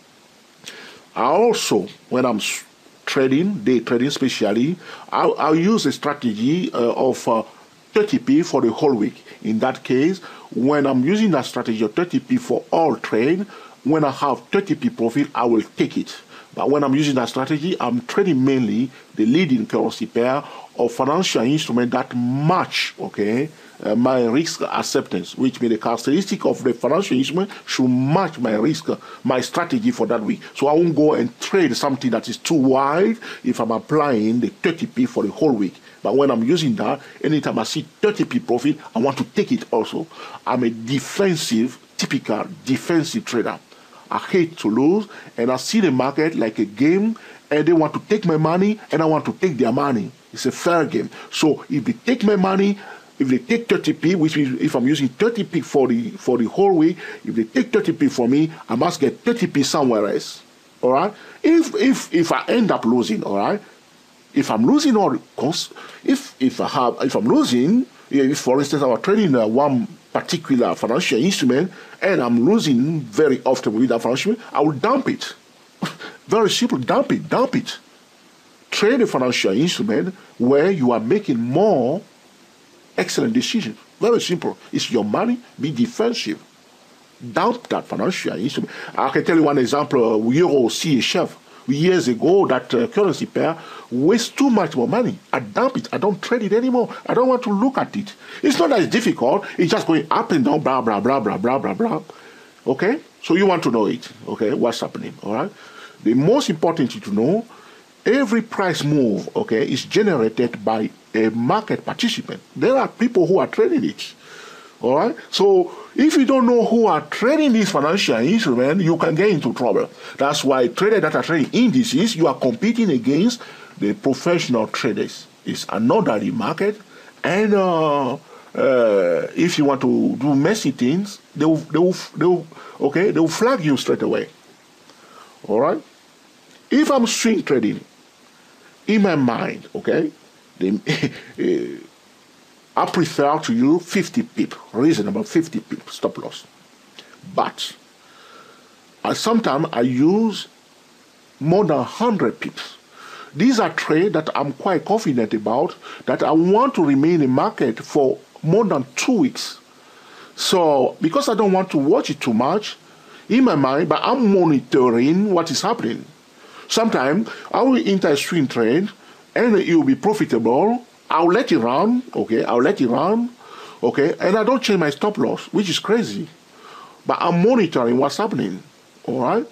I also, when I'm trading, day trading especially, I'll, I'll use a strategy uh, of uh, thirty P for the whole week. In that case, when I'm using that strategy of thirty P for all trade, when I have thirty P profit, I will take it. But when I'm using that strategy, I'm trading mainly the leading currency pair or financial instrument that match, okay, uh, my risk acceptance, which means the characteristic of the financial instrument should match my risk, uh, my strategy for that week. So I won't go and trade something that is too wide if I'm applying the thirty P for the whole week. But when I'm using that, anytime I see thirty P profit, I want to take it also. I'm a defensive, typical defensive trader. I hate to lose, and I see the market like a game, and they want to take my money, and I want to take their money. It's a fair game. So if they take my money, if they take thirty P, which means if I'm using thirty P for the for the whole week, if they take thirty P from me, I must get thirty P somewhere else. All right? If if if I end up losing, all right? If I'm losing all costs, if if I have if I'm losing, if for instance I was trading uh, one particular financial instrument and I'm losing very often with that financial instrument, I will dump it. Very simple, dump it, dump it. Trade a financial instrument where you are making more excellent decisions. Very simple. It's your money, be defensive. Dump that financial instrument. I can tell you one example, uh, Euro C H F. Years ago, that uh, currency pair wastes too much more money. I dump it. I don't trade it anymore. I don't want to look at it. It's not as difficult. It's just going up and down, blah, blah, blah, blah, blah, blah, blah. Okay? So you want to know it. Okay? What's happening? All right? The most important thing to know, every price move, okay, is generated by a market participant. There are people who are trading it. All right? So if you don't know who are trading this financial instrument, you can get into trouble. That's why traders that are trading indices, you are competing against the professional traders. It's an orderly market, and uh, uh, if you want to do messy things, they will, they will, they will, okay, they will flag you straight away. All right? If I'm swing trading, in my mind, okay, they, I prefer to use fifty pip, reasonable fifty pip stop loss. But I, sometimes I use more than one hundred pips. These are trades that I'm quite confident about, that I want to remain in the market for more than two weeks. So because I don't want to watch it too much, in my mind, but I'm monitoring what is happening. Sometimes I will enter a swing trade and it will be profitable. I'll let it run, okay, I'll let it run, okay, and I don't change my stop loss, which is crazy. But I'm monitoring what's happening, all right?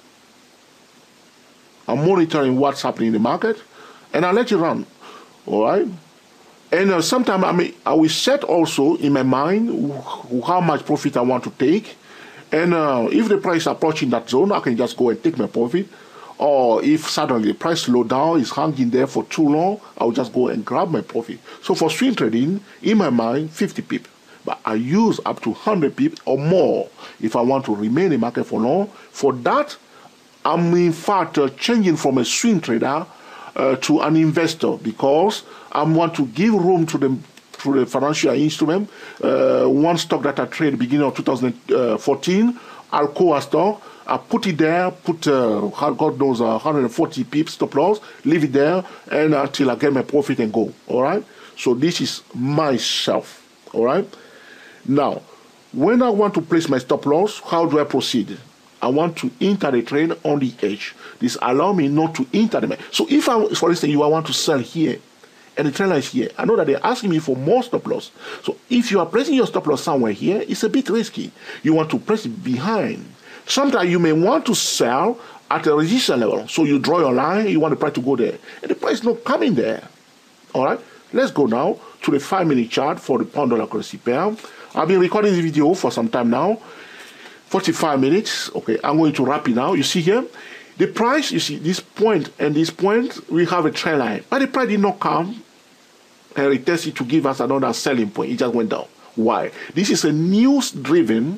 I'm monitoring what's happening in the market, and I let it run, all right? And uh, sometimes I, mean, I will set also in my mind how much profit I want to take, And uh, if the price is approaching that zone, I can just go and take my profit. Or if suddenly the price slow down, is hanging there for too long, I'll just go and grab my profit. So for swing trading, in my mind, fifty pips. But I use up to one hundred pips or more if I want to remain in the market for long. For that, I'm in fact uh, changing from a swing trader uh, to an investor, because I want to give room to the, to the financial instrument. Uh, one stock that I traded beginning of two thousand fourteen, Alcoa stock, I put it there, put uh, God knows uh, one hundred forty pips stop loss, leave it there, and until I get my profit and go. All right. So this is myself. All right. Now, when I want to place my stop loss, how do I proceed? I want to enter the trade on the edge. This allows me not to enter the market. So if I, for instance, you I want to sell here, and the trailer is here, I know that they're asking me for more stop loss. So if you are placing your stop loss somewhere here, it's a bit risky. You want to place it behind. Sometimes you may want to sell at a resistance level. So you draw your line, you want the price to go there. And the price is not coming there. All right, let's go now to the five minute chart for the pound dollar currency pair. I've been recording this video for some time now, forty-five minutes. Okay, I'm going to wrap it now. You see here, the price, you see this point and this point, we have a trend line. But the price did not come and retest it to give us another selling point. It just went down. Why? This is a news-driven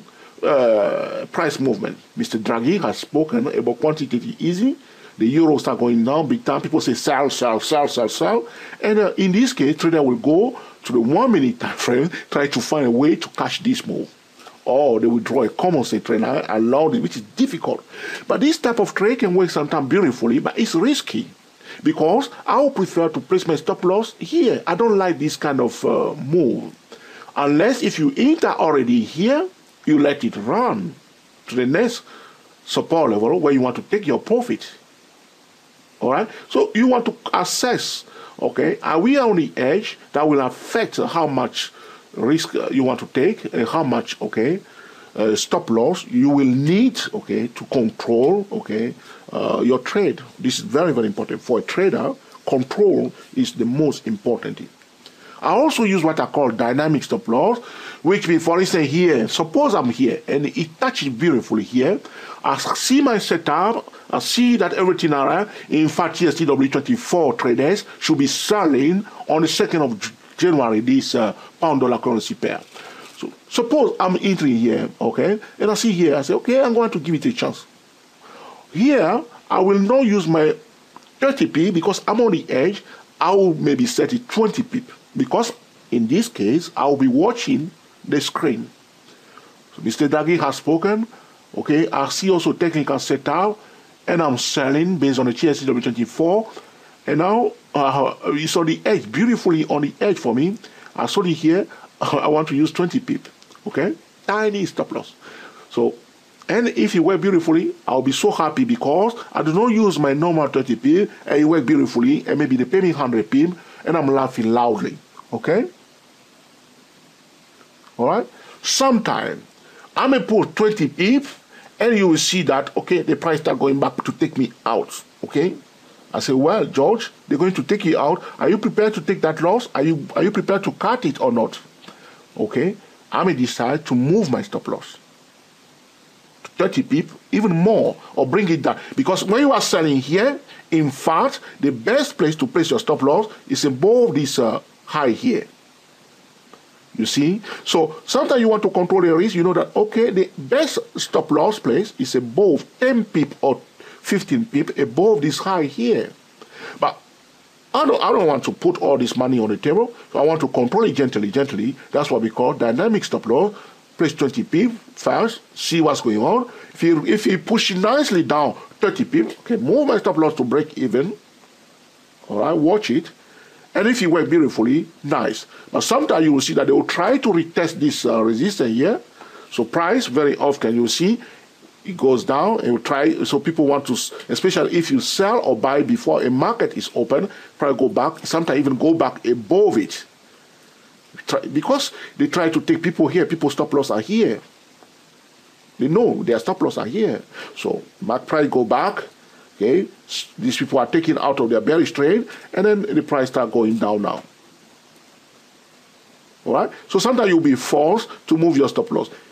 uh, price movement. Mister Draghi has spoken about quantitative easing. The euro start going down big time. People say sell, sell, sell, sell, sell. And uh, in this case, trader will go to the one minute time frame, try to find a way to catch this move. Or they will draw a common sense trade line, allow it, which is difficult. But this type of trade can work sometimes beautifully, but it's risky. Because I would prefer to place my stop loss here. I don't like this kind of uh, move. Unless if you enter already here, you let it run to the next support level where you want to take your profit. All right? So you want to assess, okay, are we on the edge? That will affect how much risk you want to take and how much, okay, uh, stop loss you will need, okay, to control, okay, uh, your trade. This is very, very important. For a trader, control is the most important thing. I also use what I call dynamic stop loss, which means, for instance, here, suppose I'm here and it touches beautifully here. I see my setup, I see that everything around. In fact, here, T W twenty-four traders should be selling on the second of January, this uh, pound dollar currency pair. So suppose I'm entering here, okay, and I see here, I say, okay, I'm going to give it a chance. Here, I will not use my thirty P because I'm on the edge. I will maybe set it twenty P because in this case, I will be watching the screen. So Mister Draghi has spoken, okay, I see also technical setup, and I'm selling based on the T W twenty-four, and now uh, you saw the edge beautifully on the edge for me. I saw it here. I want to use twenty pip, okay, tiny stop loss. So, and if it works beautifully, I'll be so happy because I do not use my normal thirty pip, and it works beautifully, and maybe they pay me one hundred pip, and I'm laughing loudly, okay. All right. Sometime I may put twenty pip, and you will see that, okay, the price start going back to take me out, okay. I say, well, George, they're going to take you out. Are you prepared to take that loss? Are you are you prepared to cut it or not? Okay, I may decide to move my stop loss to thirty pip, even more, or bring it down. Because when you are selling here, in fact, the best place to place your stop loss is above this uh, high here. You see? So sometimes you want to control the risk. You know that, okay, the best stop loss place is above ten pip or fifteen pip above this high here. But I don't, I don't want to put all this money on the table. So I want to control it gently, gently. That's what we call dynamic stop loss. Place twenty pip first, see what's going on. If you, if you push it nicely down thirty pip, okay, move my stop loss to break even. All right, watch it. And if it works beautifully, nice. But sometimes you will see that they will try to retest this uh, resistance here. So price, very often you will see, it goes down and you try, so people want to, especially if you sell or buy before a market is open, probably go back, sometimes even go back above it. Try, because they try to take people here, people's stop loss are here. They know their stop loss are here. So market price go back, okay, these people are taken out of their bearish trade, and then the price start going down now. All right? So sometimes you'll be forced to move your stop loss.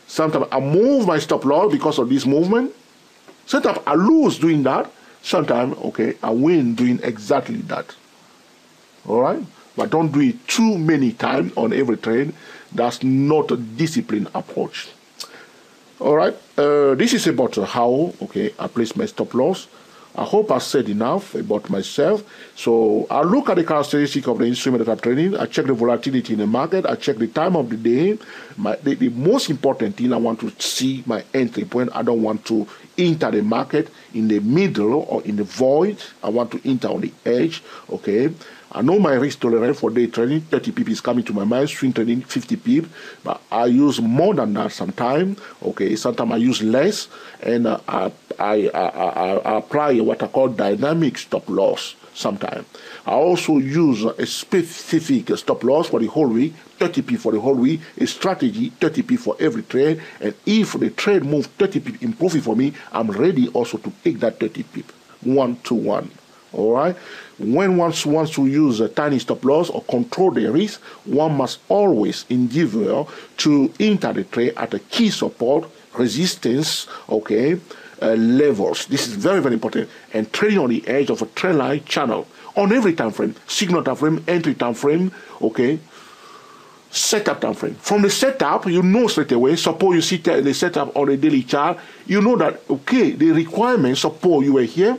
Sometimes I move my stop loss because of this movement. Sometimes I lose doing that. Sometimes, okay, I win doing exactly that. All right? But don't do it too many times on every trade. That's not a disciplined approach. All right? Uh, this is about how, okay, I place my stop loss. I hope I said enough about myself. So I look at the characteristic of the instrument that I'm trading. I check the volatility in the market. I check the time of the day. My, the, the most important thing, I want to see my entry point. I don't want to enter the market in the middle or in the void. I want to enter on the edge. Okay. I know my risk tolerance for day trading, thirty pips is coming to my mind, swing trading, fifty pips, but I use more than that sometimes, okay, sometimes I use less, and uh, I, I, I, I, I apply what I call dynamic stop loss sometimes. I also use a specific stop loss for the whole week, thirty pips for the whole week, a strategy, thirty pips for every trade, and if the trade moves thirty pips in profit for me, I'm ready also to take that thirty pips, one to one. All right. When one wants to use a tiny stop loss or control the risk, one must always endeavor to enter the trade at a key support, resistance, okay, uh, levels. This is very, very important. And trading on the edge of a trend line channel on every time frame, signal time frame, entry time frame, okay, setup time frame. From the setup, you know straight away. Suppose you see the setup on a daily chart, you know that okay, the requirements. Suppose you were here.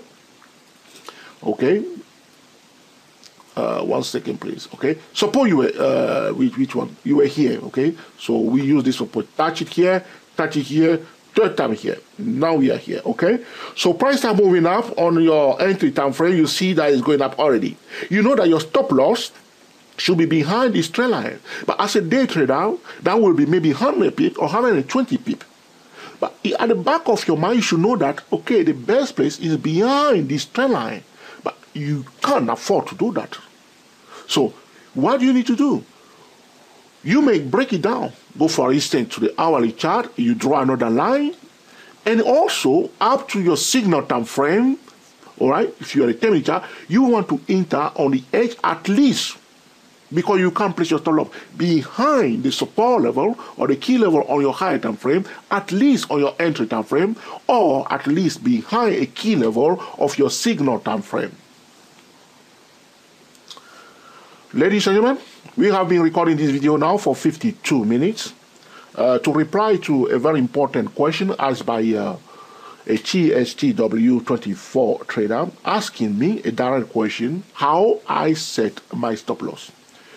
Okay, uh, one second, please. Okay, suppose you were uh, which which one? You were here. Okay, so we use this support. Touch it here, touch it here, third time here. Now we are here. Okay, so price are moving up on your entry time frame. You see that it's going up already. You know that your stop loss should be behind this trend line. But as a day trader, that will be maybe one hundred pips or one hundred twenty pips. But at the back of your mind, you should know that okay, the best place is behind this trend line. But you can't afford to do that. So what do you need to do? You may break it down. Go, for instance, to the hourly chart. You draw another line. And also, up to your signal time frame, all right, if you're a ten minute chart, you want to enter on the edge at least, because you can't place your stop loss behind the support level or the key level on your higher time frame, at least on your entry time frame, or at least behind a key level of your signal time frame. Ladies and gentlemen, we have been recording this video now for fifty-two minutes uh, to reply to a very important question asked by uh, a T S T W twenty-four trader asking me a direct question: how I set my stop loss.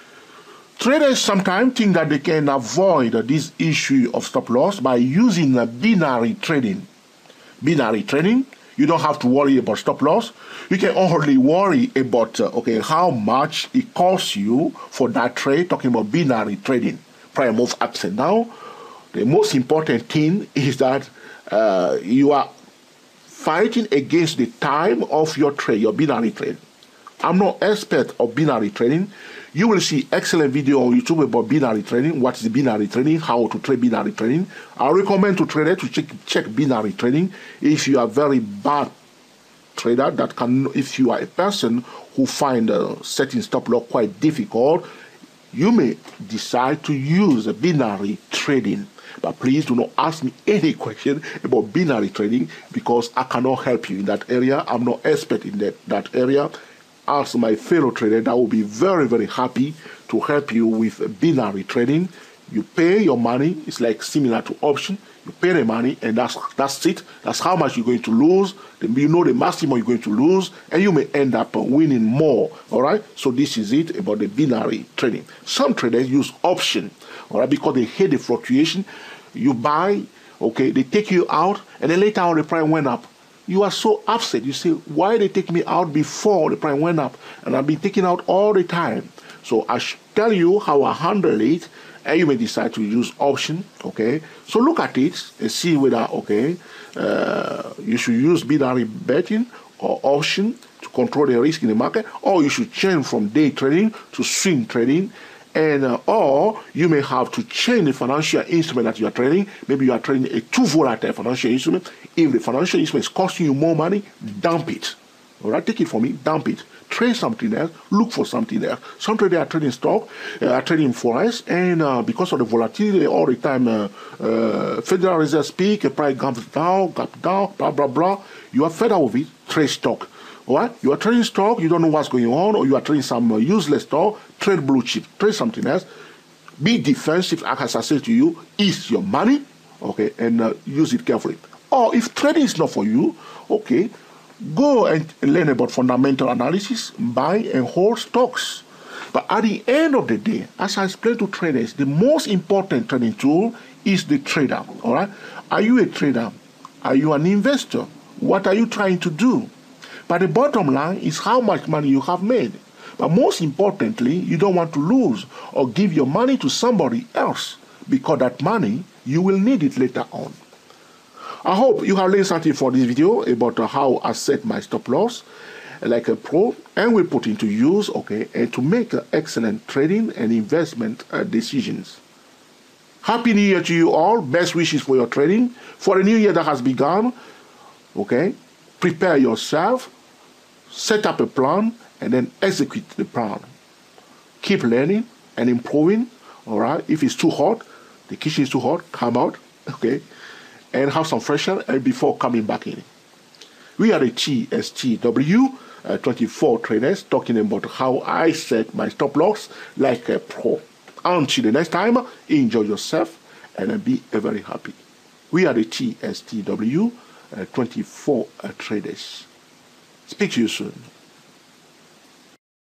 Traders sometimes think that they can avoid this issue of stop loss by using binary trading. Binary trading, you don't have to worry about stop loss. You can only worry about uh, okay, how much it costs you for that trade, talking about binary trading. Price move ups and down. The most important thing is that uh, you are fighting against the time of your trade, your binary trade. I'm not expert of binary trading. You will see excellent video on YouTube about binary trading. What is binary trading? How to trade binary trading. I recommend to traders to check check binary trading. If you are very bad trader, that can, if you are a person who find uh, setting stop loss quite difficult, you may decide to use a binary trading. But please do not ask me any question about binary trading because I cannot help you in that area. I'm not expert in that, that area. Ask my fellow trader that will be very, very happy to help you with binary trading. You pay your money, it's like similar to option. You pay the money and that's that's it. That's how much you're going to lose. You know the maximum you're going to lose, and you may end up winning more. All right. So this is it about the binary trading. Some traders use option, all right, because they hate the fluctuation. You buy, okay, they take you out, and then later on the price went up. You are so upset. You say, why they take me out before the price went up? And I've been taken out all the time. So I should tell you how I handle it, and you may decide to use option, okay? So look at it and see whether, okay, uh, you should use binary betting or option to control the risk in the market, or you should change from day trading to swing trading. And uh, or you may have to change the financial instrument that you are trading. Maybe you are trading a too volatile financial instrument. If the financial instrument is costing you more money, dump it. All right, take it from me, dump it. trade something else, look for something else. Some traders are trading stock, uh, are trading Forex, and uh, because of the volatility, all the time uh, uh, Federal Reserve speak, a price comes down, gap down, blah, blah, blah. You are fed up with it, trade stock. All right? You are trading stock, you don't know what's going on, or you are trading some uh, useless stock, trade blue chip, trade something else. Be defensive, as I say to you, is your money, okay, and uh, use it carefully. Or if trading is not for you, okay, go and learn about fundamental analysis, buy and hold stocks. But at the end of the day, as I explained to traders, the most important trading tool is the trader, all right? Are you a trader? Are you an investor? What are you trying to do? But the bottom line is how much money you have made. But most importantly, you don't want to lose or give your money to somebody else, because that money, you will need it later on. I hope you have learned something for this video about uh, how I set my stop loss like a pro and we put into use, okay, and to make uh, excellent trading and investment uh, decisions. Happy New Year to you all. Best wishes for your trading. For the new year that has begun, okay, prepare yourself, set up a plan, and then execute the plan. Keep learning and improving, all right? If it's too hot, the kitchen is too hot, come out, okay? And have some fresh air before coming back in. We are the T S T W uh, twenty-four traders talking about how I set my stop loss like a pro. Until the next time, enjoy yourself and be very happy. We are the T S T W uh, twenty-four uh, traders. Speak to you soon.